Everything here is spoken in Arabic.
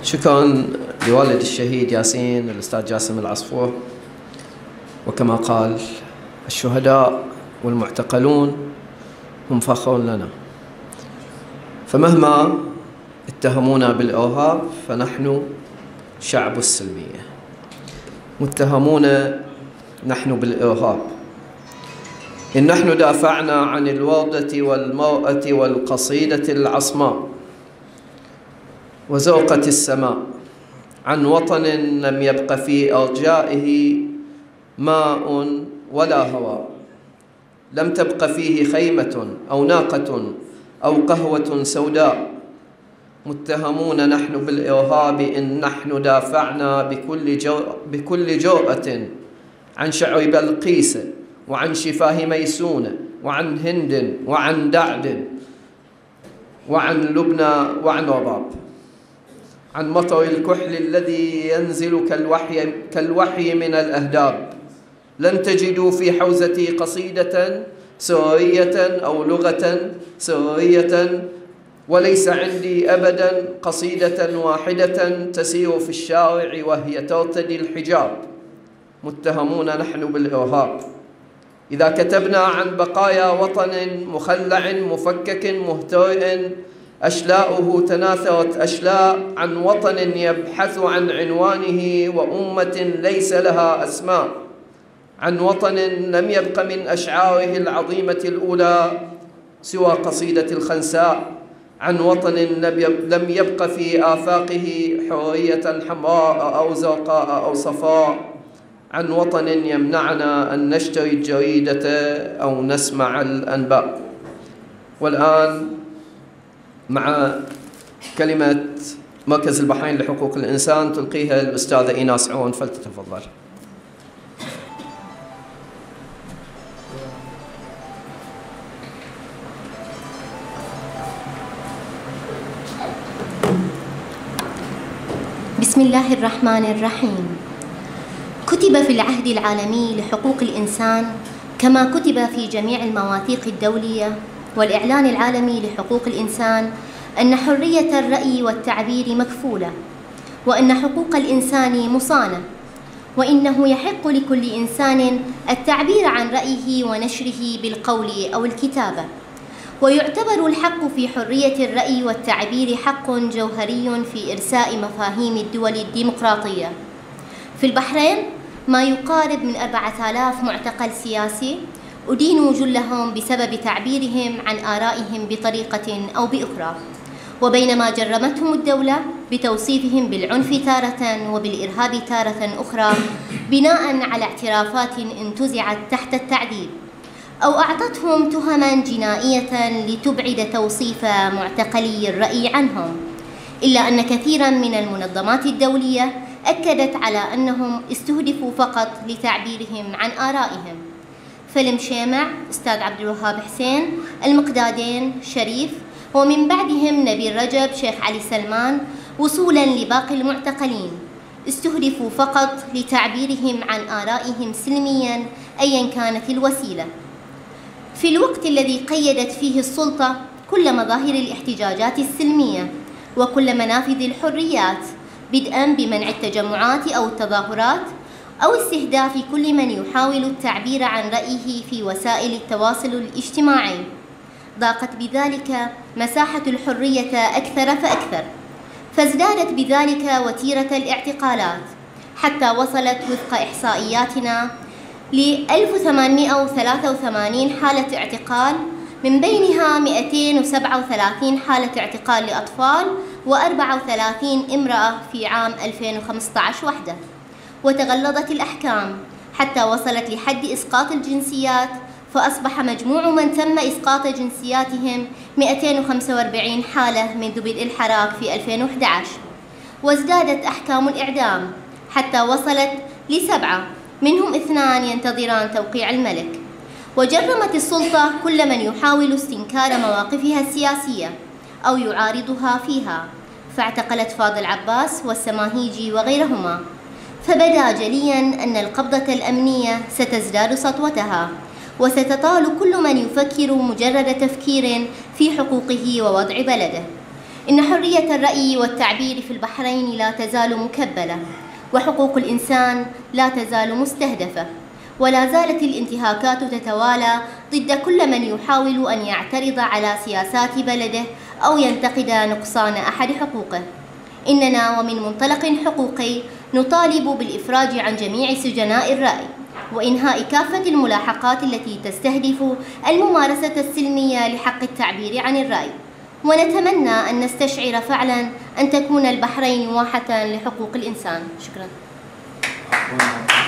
شكرا لوالد الشهيد ياسين الأستاذ جاسم العصفور. وكما قال الشهداء والمعتقلون هم فخر لنا، فمهما اتهمونا بالإرهاب فنحن شعب السلمية، متهمون نحن بالإرهاب إن نحن دافعنا عن الوردة والمرأة والقصيدة العصماء وزرقة السماء، عن وطن لم يبق في أرجائه ماء ولا هواء، لم تبق فيه خيمة أو ناقة أو قهوة سوداء. متهمون نحن بالإرهاب إن نحن دافعنا بكل جرأة عن شعر بلقيس وعن شفاه ميسونة وعن هند وعن دعد وعن لبنى وعن رباب، عن مطر الكحل الذي ينزل كالوحي من الأهداب. لن تجدوا في حوزتي قصيدة سرية أو لغة سرية، وليس عندي أبدا قصيدة واحدة تسير في الشارع وهي ترتدي الحجاب. متهمون نحن بالإرهاب إذا كتبنا عن بقايا وطن مخلع مفكك مهترئ أشلاؤه تناثرت أشلاء، عن وطن يبحث عن عنوانه وأمة ليس لها أسماء، عن وطن لم يبق من أشعاره العظيمة الأولى سوى قصيدة الخنساء، عن وطن لم يبق في آفاقه حرية حمراء أو زرقاء أو صفراء، عن وطن يمنعنا أن نشتري الجريدة أو نسمع الأنباء. والآن مع كلمة مركز البحرين لحقوق الإنسان تلقيها الأستاذة إيناس عون، فلتتفضل. بسم الله الرحمن الرحيم. كتب في العهد العالمي لحقوق الإنسان كما كتب في جميع المواثيق الدولية والإعلان العالمي لحقوق الإنسان أن حرية الرأي والتعبير مكفولة، وأن حقوق الإنسان مصانة، وإنه يحق لكل إنسان التعبير عن رأيه ونشره بالقول أو الكتابة. ويعتبر الحق في حرية الرأي والتعبير حق جوهري في إرساء مفاهيم الدول الديمقراطية. في البحرين ما يقارب من 4000 معتقل سياسي أدينوا جلهم بسبب تعبيرهم عن آرائهم بطريقة أو بأخرى، وبينما جرمتهم الدولة بتوصيفهم بالعنف تارة وبالإرهاب تارة أخرى بناء على اعترافات انتزعت تحت التعذيب، أو أعطتهم تهما جنائية لتبعد توصيف معتقلي الرأي عنهم، إلا أن كثيرا من المنظمات الدولية أكدت على أنهم استهدفوا فقط لتعبيرهم عن آرائهم. فالمشيمع أستاذ عبد الوهاب حسين، المقدادين شريف، ومن بعدهم نبيل رجب، شيخ علي سلمان، وصولا لباقي المعتقلين استهدفوا فقط لتعبيرهم عن آرائهم سلميا أيا كانت الوسيلة. في الوقت الذي قيدت فيه السلطة كل مظاهر الاحتجاجات السلمية وكل منافذ الحريات، بدءا بمنع التجمعات أو التظاهرات أو استهداف كل من يحاول التعبير عن رأيه في وسائل التواصل الاجتماعي، ضاقت بذلك مساحة الحرية أكثر فأكثر، فازدادت بذلك وتيرة الاعتقالات حتى وصلت وفق إحصائياتنا ل 1883 حالة اعتقال، من بينها 237 حالة اعتقال لأطفال و34 امرأة في عام 2015 وحده. وتغلظت الأحكام حتى وصلت لحد إسقاط الجنسيات، فأصبح مجموع من تم إسقاط جنسياتهم 245 حالة منذ بدء الحراك في 2011. وازدادت أحكام الإعدام حتى وصلت ل7، منهم 2 ينتظران توقيع الملك. وجرمت السلطة كل من يحاول استنكار مواقفها السياسية أو يعارضها فيها، فاعتقلت فاضل عباس والسماهيجي وغيرهما. فبدا جليا أن القبضة الأمنية ستزداد سطوتها، وستطال كل من يفكر مجرد تفكير في حقوقه ووضع بلده. إن حرية الرأي والتعبير في البحرين لا تزال مكبلة، وحقوق الإنسان لا تزال مستهدفة، ولا زالت الانتهاكات تتوالى ضد كل من يحاول أن يعترض على سياسات بلده أو ينتقد نقصان أحد حقوقه. إننا ومن منطلق حقوقي نطالب بالإفراج عن جميع سجناء الرأي وإنهاء كافة الملاحقات التي تستهدف الممارسة السلمية لحق التعبير عن الرأي، ونتمنى أن نستشعر فعلا أن تكون البحرين واحة لحقوق الإنسان. شكرا.